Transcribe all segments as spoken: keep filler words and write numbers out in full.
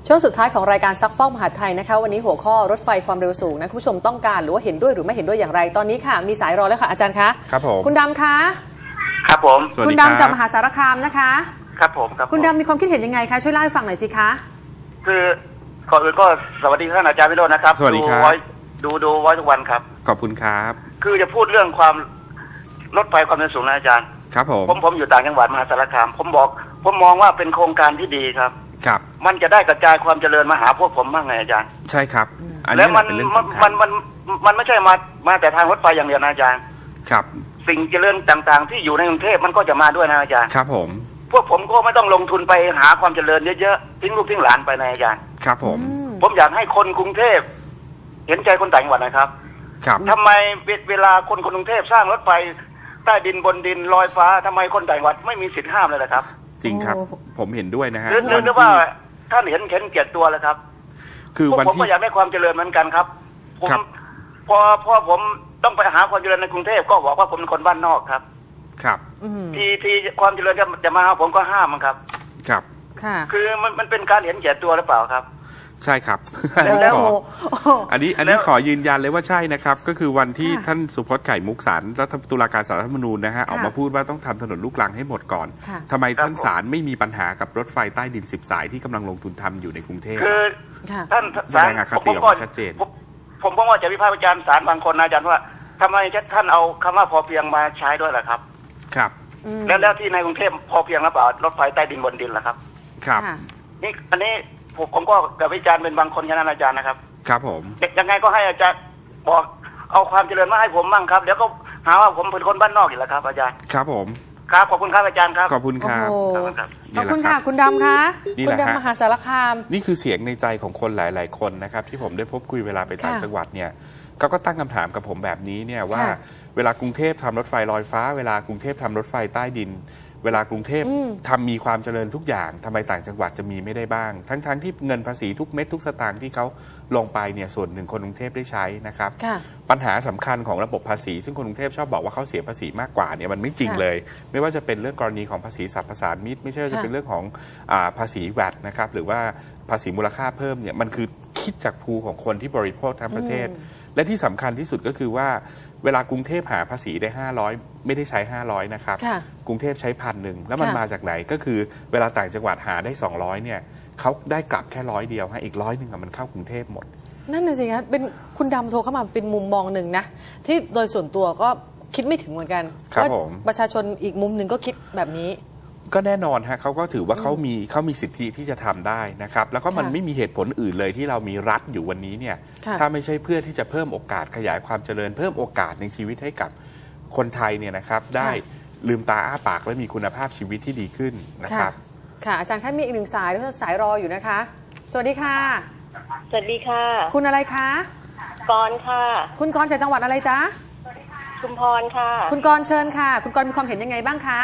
ช่วงสุดท้ายของรายการซักฟอกมหาไทยนะคะวันนี้หัวข้อรถไฟความเร็วสูงนะคุณผู้ชมต้องการหรือว่าเห็นด้วยหรือไม่เห็นด้วยอย่างไรตอนนี้ค่ะมีสายรอแล้วค่ะอาจารย์คะครับผมคุณดำคะครับผมคุณดำจากมหาสารคามนะคะครับผมครับคุณดำมีความคิดเห็นยังไงคะช่วยเล่าให้ฟังหน่อยสิคะคือก่อนอื่นก็สวัสดีท่านอาจารย์วิโรจน์นะครับสวัสดีครับดูดูไว้ทุกวันครับขอบคุณครับคือจะพูดเรื่องความรถไฟความเร็วสูงนะอาจารย์ครับผมผมผมอยู่ต่างจังหวัดมหาสารคามผมบอกผมมองว่าเป็นโครงการที่ดีครับครับมันจะได้กระจายความเจริญมาหาพวกผมบ้างไงอาจารย์ใช่ครับแล้วมันมันมันมันไม่ใช่มามาแต่ทางรถไฟอย่างเดียวนะอาจารย์ครับสิ่งเจริญต่างๆที่อยู่ในกรุงเทพมันก็จะมาด้วยนะอาจารย์ครับผมพวกผมก็ไม่ต้องลงทุนไปหาความเจริญเยอะๆทิ้งลูกทิ้งหลานไปนะอาจารย์ครับผมผมอยากให้คนกรุงเทพเห็นใจคนต่างจังหวัดนะครับครับทำไมเวลาคนคนกรุงเทพสร้างรถไฟใต้ดินบนดินลอยฟ้าทำไมคนต่างจังหวัดไม่มีสิทธิ์ห้ามเลยนะครับจริงครับผมเห็นด้วยนะฮะหรือว่าท่านเห็นเห็นเกียรติตัวแล้วครับคือวันที่ผมก็อยากได้ความเจริญเหมือนกันครับผมพอพอผมต้องไปหาความเจริญในกรุงเทพก็บอกว่าผมเป็นคนบ้านนอกครับครับทีทีความเจริญจะจะมาผมก็ห้ามมันครับครับค่ะคือมันมันเป็นการเห็นแก่ตัวหรือเปล่าครับใช่ครับแล้วอันนี้อันนี้ขอยืนยันเลยว่าใช่นะครับก็คือวันที่ท่านสุพจน์ไข่มุกศาลรัฐตุลาการศาลรัฐธรรมนูญนะฮะออกมาพูดว่าต้องทำถนนลูกรังให้หมดก่อนทำไมท่านศาลไม่มีปัญหากับรถไฟใต้ดินสิบสายที่กำลังลงทุนทำอยู่ในกรุงเทพคือท่านแสดงอคติออกมาชัดเจนผมก็ว่าจะวิพากษ์วิจารณ์ศาลบางคนนะอาจารย์ว่าทำไมท่านเอาคำว่าพอเพียงมาใช้ด้วยล่ะครับครับแล้วแล้วที่ในกรุงเทพพอเพียงหรือเปล่ารถไฟใต้ดินบนดินล่ะครับครับนี่อันนี้ผมผมก็กับวิจารณ์เป็นบางคนแค่นั้นอาจารย์นะครับครับผมยังไงก็ให้อาจารย์บอกเอาความเจริญมาให้ผมบ้างครับเดี๋ยวก็หาว่าผมเป็นคนบ้านนอกอีกแล้วครับอาจารย์ครับผมครับขอบคุณครับอาจารย์ครับขอบคุณครับขอบคุณค่ะคุณดำคะคุณดำมหาสารคามนี่คือเสียงในใจของคนหลายๆคนนะครับที่ผมได้พบคุยเวลาไปต่างจังหวัดเนี่ยเขาก็ตั้งคำถามกับผมแบบนี้เนี่ยว่าเวลากรุงเทพทำรถไฟลอยฟ้าเวลากรุงเทพทำรถไฟใต้ดินเวลากรุงเทพทำมีความเจริญทุกอย่างทำไมต่างจังหวัดจะมีไม่ได้บ้างทั้งๆ ท, ที่เงินภาษีทุกเม็ดทุกสตางค์ที่เขาลงไปเนี่ยส่วนหนึ่งคนกรุงเทพได้ใช้นะครับปัญหาสำคัญของระบบภาษีซึ่งคนกรุงเทพชอบบอกว่าเขาเสียภาษีมากกว่าเนี่ยมันไม่จริงเลยไม่ว่าจะเป็นเรื่องกรณีของภาษีสรรพสามิตไม่ใช่ว่าจะเป็นเรื่องของภาษีแวตนะครับหรือว่าภาษีมูลค่าเพิ่มเนี่ยมันคือคิดจากภูของคนที่บริโภคทั้งประเทศและที่สำคัญที่สุดก็คือว่าเวลากรุงเทพหาภาษีได้ห้าร้อยไม่ได้ใช้ห้าร้อยนะครับกรุงเทพใช้พันหนึ่งแล้วมันมาจากไหนก็คือเวลาต่างจังหวัดหาได้สองร้อยเนี่ยเขาได้กลับแค่ร้อยเดียวฮะอีกร้อยหนึ่งมันเข้ากรุงเทพหมดนั่นน่ะสิครับเป็นคุณดำโทรเข้ามาเป็นมุมมองหนึ่งนะที่โดยส่วนตัวก็คิดไม่ถึงเหมือนกันว่าประชาชนอีกมุมหนึ่งก็คิดแบบนี้ก็แน่นอนฮะเขาก็ถือว่าเขามีเขามีสิทธิที่จะทำได้นะครับแล้วก็มันไม่มีเหตุผลอื่นเลยที่เรามีรัฐอยู่วันนี้เนี่ยถ้าไม่ใช่เพื่อที่จะเพิ่มโอกาสขยายความเจริญเพิ่มโอกาสในชีวิตให้กับคนไทยเนี่ยนะครับได้ลืมตาอ้าปากและมีคุณภาพชีวิตที่ดีขึ้นนะครับค่ะอาจารย์ท่านมีอีกหนึ่งสายด้วยสายรออยู่นะคะสวัสดีค่ะสวัสดีค่ะคุณอะไรคะกรณ์ค่ะคุณกรณ์จากจังหวัดอะไรจ๊ะชุมพรค่ะคุณกรณ์เชิญค่ะคุณกรณ์มีความเห็นยังไงบ้างคะ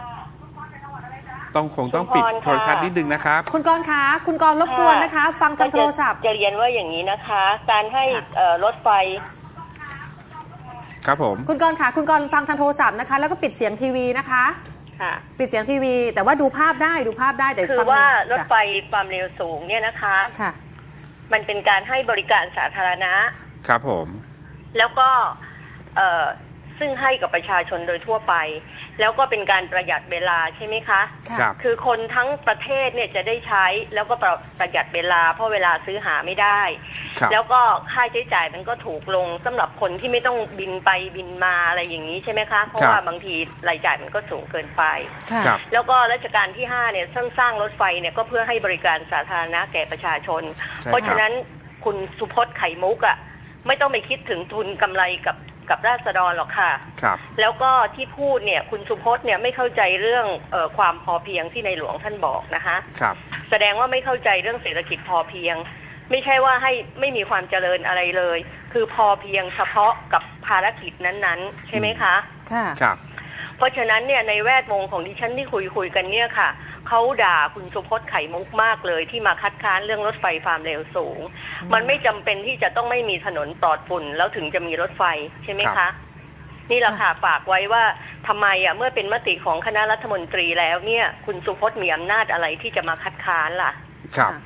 ต้องคงต้องปิดโทรทัศน์นิดนึงนะครับคุณกรณ์คะคุณกรณ์รบกวนนะคะฟังทางโทรศัพท์จะเรียนว่าอย่างนี้นะคะการให้รถไฟครับผมคุณกรณ์ค่ะคุณกรณ์ฟังทางโทรศัพท์นะคะแล้วก็ปิดเสียงทีวีนะคะค่ะปิดเสียงทีวีแต่ว่าดูภาพได้ดูภาพได้แต่คือว่ารถไฟความเร็วสูงเนี่ยนะคะค่ะมันเป็นการให้บริการสาธารณะครับผมแล้วก็ซึ่งให้กับประชาชนโดยทั่วไปแล้วก็เป็นการประหยัดเวลาใช่ไหมคะครับคือคนทั้งประเทศเนี่ยจะได้ใช้แล้วก็ประหยัดเวลาเพราะเวลาซื้อหาไม่ได้แล้วก็ค่าใช้จ่ายมันก็ถูกลงสำหรับคนที่ไม่ต้องบินไปบินมาอะไรอย่างนี้ใช่ไหมคะเพราะว่าบางทีรายจ่ายมันก็สูงเกินไปแล้วก็รัชกาลที่ห้าเนี่ยสร้างสร้างรถไฟเนี่ยก็เพื่อให้บริการสาธารณะแก่ประชาชนเพราะฉะนั้นคุณสุพจน์ไข่มุกอ่ะไม่ต้องไปคิดถึงทุนกำไรกับกับราษฎรหรอกค่ะครับแล้วก็ที่พูดเนี่ยคุณสุพจน์เนี่ยไม่เข้าใจเรื่องเอ่อความพอเพียงที่ในหลวงท่านบอกนะคะครับแสดงว่าไม่เข้าใจเรื่องเศรษฐกิจพอเพียงไม่ใช่ว่าให้ไม่มีความเจริญอะไรเลยคือพอเพียงเฉพาะกับภารกิจนั้นๆใช่ไหมคะค่ะครับเพราะฉะนั้นเนี่ยในแวดวงของดิฉันที่คุยคุยกันเนี่ยค่ะเขาด่าคุณสุพจน์ไข่มุกมากเลยที่มาคัดค้านเรื่องรถไฟความเร็วสูงมันไม่จำเป็นที่จะต้องไม่มีถนนปลอดฝุ่นแล้วถึงจะมีรถไฟใช่ไหมคะนี่แหละค่ะฝากไว้ว่าทำไมอ่ะเมื่อเป็นมติของคณะรัฐมนตรีแล้วเนี่ยคุณสุพจน์มีอำนาจอะไรที่จะมาคัดค้านล่ะครับ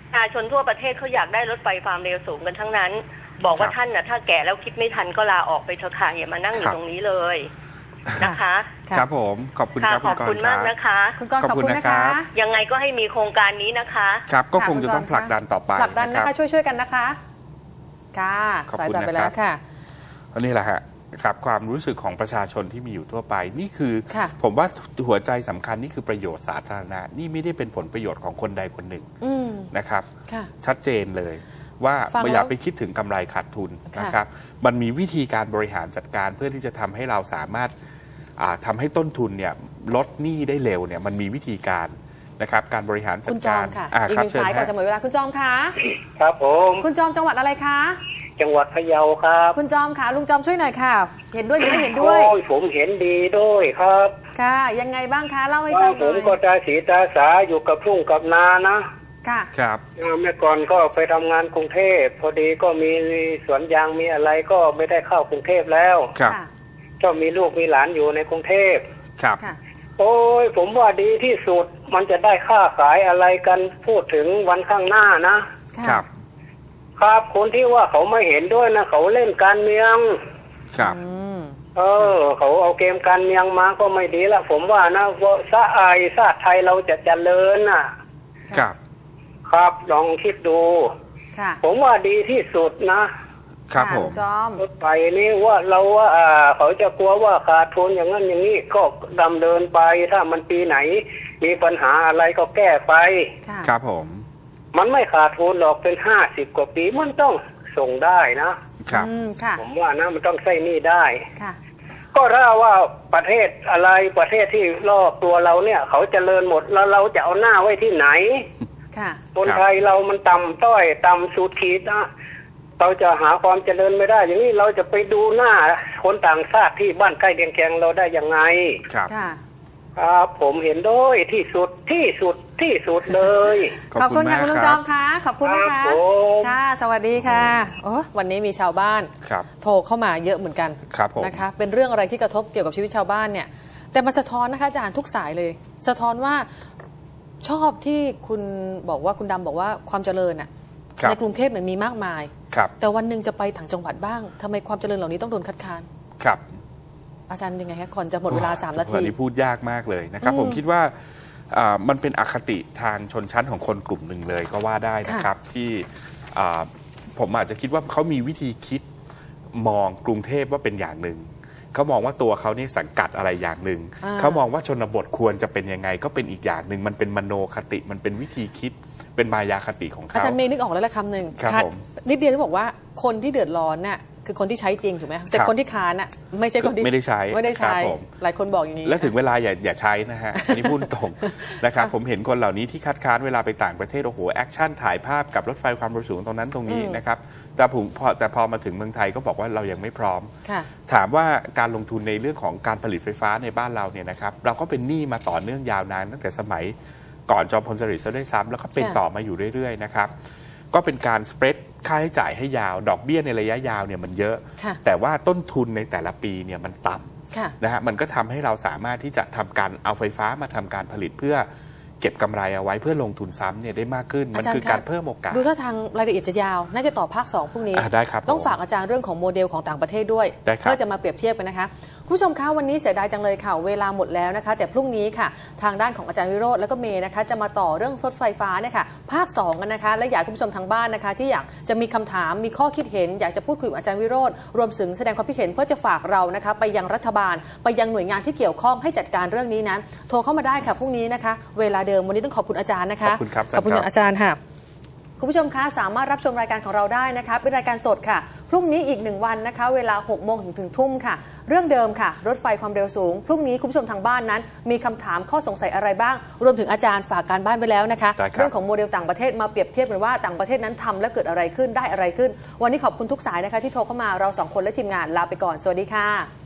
ประชาชนทั่วประเทศเขาอยากได้รถไฟความเร็วสูงกันทั้งนั้นบอกว่าท่านน่ะถ้าแก่แล้วคิดไม่ทันก็ลาออกไปเถอะค่ะอย่ามานั่งอยู่ตรงนี้เลยนะคะครับผมขอบคุณครับขอบคุณมากนะคะคุณกรณ์ขอบคุณนะคะยังไงก็ให้มีโครงการนี้นะคะครับก็คงจะต้องผลักดันต่อไปผลักดันนะคะช่วยๆกันนะคะค่ะสายต่อไปแล้วค่ะอันนี้แหละฮะครับความรู้สึกของประชาชนที่มีอยู่ทั่วไปนี่คือผมว่าหัวใจสำคัญนี่คือประโยชน์สาธารณะนี่ไม่ได้เป็นผลประโยชน์ของคนใดคนหนึ่งนะครับชัดเจนเลยว่าไม่อยากไปคิดถึงกำไรขาดทุนนะครับมันมีวิธีการบริหารจัดการเพื่อที่จะทำให้เราสามารถทำให้ต้นทุนเนี่ยลดหนี้ได้เร็วเนี่ยมันมีวิธีการนะครับการบริหารจัดการคุณจอมค่ะอีกหนึ่งสายก่อนจะหมดเวลาคุณจอมคะครับผมคุณจอมจังหวัดอะไรคะจังหวัดพะเยาครับคุณจอมค่ะลุงจอมช่วยหน่อยค่ะเห็นด้วยหรือไม่เห็นด้วยโอ้ยผมเห็นดีด้วยครับค่ะยังไงบ้างคะเล่าให้ฟังหน่อยผมก็ตาสีตาสาอยู่กับทุ่งกับนานะค่ะครับเมื่อก่อนก็ไปทำงานกรุงเทพพอดีก็มีสวนยางมีอะไรก็ไม่ได้เข้ากรุงเทพแล้วครับก็มีลูกมีหลานอยู่ในกรุงเทพครับโอ้ยผมว่าดีที่สุดมันจะได้ค่าขายอะไรกันพูดถึงวันข้างหน้านะครับครับคนที่ว่าเขาไม่เห็นด้วยนะเขาเล่นการเมืองครับเออเขาเอาเกมการเมืองมาก็ไม่ดีละผมว่านะว่าชาติชาติไทยเราจะเจริญน่ะครับครับลองคิดดูผมว่าดีที่สุดนะครับผมรถไฟนี้ว่าเราว่าเขาจะกลัวว่าขาดทุนอย่างนั้นอย่างนี้ก็ดำเนินไปถ้ามันปีไหนมีปัญหาอะไรก็แก้ไปครับผมมันไม่ขาดทุนหรอกเป็นห้าสิบกว่าปีมันต้องส่งได้นะครับผมว่านะมันต้องใช้หนี้ได้ก็ถ้าว่าประเทศอะไรประเทศที่รอบตัวเราเนี่ยเขาเจริญหมดแล้วเราจะเอาหน้าไว้ที่ไหนคนไทยเรามันต่ำต้อยต่ำสุดขีดนะเราจะหาความเจริญไม่ได้อย่างนี้เราจะไปดูหน้าคนต่างชาติที่บ้านใกล้เคียงแกงเราได้ยังไงครับครับผมเห็นด้วยที่สุดที่สุดที่สุดเลยขอบคุณค่ะคุณลุงจอมค่ะขอบคุณนะคะค่ะสวัสดีค่ะโอ้วันนี้มีชาวบ้านโทรเข้ามาเยอะเหมือนกันนะคะเป็นเรื่องอะไรที่กระทบเกี่ยวกับชีวิตชาวบ้านเนี่ยแต่มาสะท้อนนะคะอาจารย์ทุกสายเลยสะท้อนว่าชอบที่คุณบอกว่าคุณดำบอกว่าความเจริญน่ะในกรุงเทพเนี่ยมีมากมายแต่วันหนึ่งจะไปต่างจังหวัดบ้างทำไมความเจริญเหล่านี้ต้องโดนคัดค้านครับอาจารย์ยังไงคะก่อนจะหมดเวลาสามนาทีวันนี้พูดยากมากเลยนะครับผมคิดว่ามันเป็นอคติทางชนชั้นของคนกลุ่มหนึ่งเลยก็ว่าได้นะครับที่ผมอาจจะคิดว่าเขามีวิธีคิดมองกรุงเทพว่าเป็นอย่างหนึ่งเขามองว่าตัวเขานี่สังกัดอะไรอย่างหนึ่งเขามองว่าชนบทควรจะเป็นยังไงก็เป็นอีกอย่างหนึ่งมันเป็นมโนคติมันเป็นวิธีคิดเป็นมายาคติของเขาอาจารย์เมย์นึกออกแล้วละคำหนึ่งนิดเดียวจะบอกว่าคนที่เดือดร้อนน่ะคือคนที่ใช้จริงถูกไหมแต่คนที่ค้านน่ะไม่ใช่คนที่ไม่ได้ใช้ไม่ได้ใช้หลายคนบอกอย่างนี้และถึงเวลาอย่าอย่าใช้นะฮะอันนี้พูดตรงนะครับผมเห็นคนเหล่านี้ที่คัดค้านเวลาไปต่างประเทศโอ้โหแอคชั่นถ่ายภาพกับรถไฟความเร็วสูงตรงนั้นตรงนี้นะครับแต่ผมพอแต่พอมาถึงเมืองไทยก็บอกว่าเรายังไม่พร้อมถามว่าการลงทุนในเรื่องของการผลิตไฟฟ้าในบ้านเราเนี่ยนะครับเราก็เป็นหนี้มาต่อเนื่องยาวนานตั้งแต่สมัยก่อนจอมพลสฤษดิ์ซะด้วยซ้ำแล้วก็เป็นต่อมาอยู่เรื่อยๆนะครับก็เป็นการสเปรดค่าใช้จ่ายให้ยาวดอกเบี้ยในระยะยาวเนี่ยมันเยอะแต่ว่าต้นทุนในแต่ละปีเนี่ยมันต่ำนะฮะมันก็ทำให้เราสามารถที่จะทำการเอาไฟฟ้ามาทำการผลิตเพื่อเก็บกำไรเอาไว้เพื่อลงทุนซ้ำเนี่ยได้มากขึ้นมันคือการเพิ่มโอกาสดูถ้าทางรายละเอียดจะยาวน่าจะต่อภาคสองพรุ่งนี้ได้ครับต้องฝากอาจารย์เรื่องของโมเดลของต่างประเทศด้วยเพื่อจะมาเปรียบเทียบกันนะคะคุณผู้ชมคะวันนี้เสียดายจังเลยค่ะเวลาหมดแล้วนะคะแต่พรุ่งนี้ค่ะทางด้านของอาจารย์วิโรจน์แล้วก็เมย์นะคะจะมาต่อเรื่องรถไฟฟ้าเนี่ยค่ะภาคสองกันนะคะและอยากคุณผู้ชมทางบ้านนะคะที่อยากจะมีคำถามมีข้อคิดเห็นอยากจะพูดคุยกับอาจารย์วิโรจน์รวมถึงแสดงความคิดเห็นเพื่อจะฝากเรานะคะไปยังรัฐบาลไปยังหน่วยงานที่เกี่ยวข้องให้จัดการเรื่องนี้นั้นโทรเข้ามาได้ค่ะพรุ่งนี้นะคะเวลาเดิมวันนี้ต้องขอบคุณอาจารย์นะคะขอบคุณครับขอบคุณอาจารย์ค่ะคุณผู้ชมคะสามารถรับชมรายการของเราได้นะคะเป็นรายการสดค่ะพรุ่งนี้อีกหนึ่งวันนะคะเวลาหกโมงถึงถึงทุ่มค่ะเรื่องเดิมค่ะรถไฟความเร็วสูงพรุ่งนี้คุณผู้ชมทางบ้านนั้นมีคำถามข้อสงสัยอะไรบ้างรวมถึงอาจารย์ฝากการบ้านไว้แล้วนะคะเรื่องของโมเดลต่างประเทศมาเปรียบเทียบกันว่าต่างประเทศนั้นทำแล้วเกิดอะไรขึ้นได้อะไรขึ้นวันนี้ขอบคุณทุกสายนะคะที่โทรเข้ามาเราสองคนและทีมงานลาไปก่อนสวัสดีค่ะ